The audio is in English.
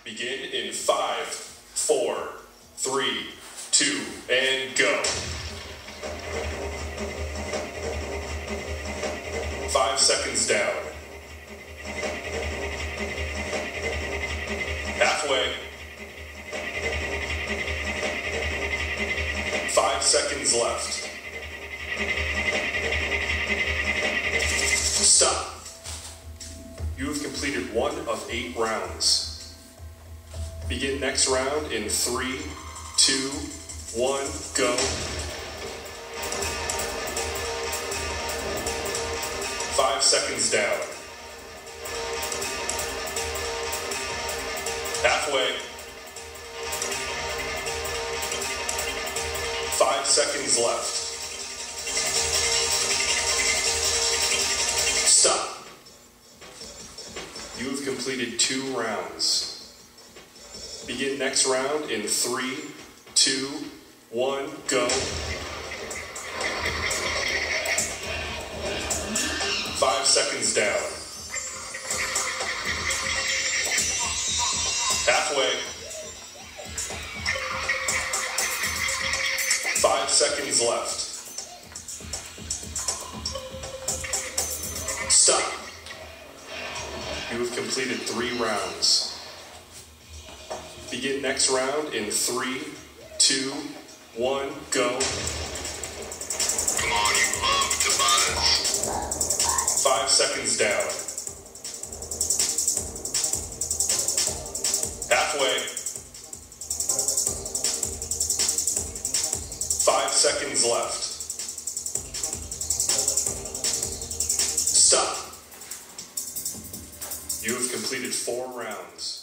Begin in 5, 4, 3, 2, and go. 5 seconds down. Halfway. 5 seconds left. Stop. You have completed 1 of 8 rounds. Begin next round in 3, 2, 1, go. 5 seconds down. Halfway. 5 seconds left. Stop. You have completed 2 rounds. Begin next round in 3, 2, 1, go. 5 seconds down. Halfway. 5 seconds left. Stop. You have completed 3 rounds. Begin next round in 3, 2, 1, go. Come on, you love to buzz. 5 seconds down. Halfway. 5 seconds left. Stop. You have completed 4 rounds.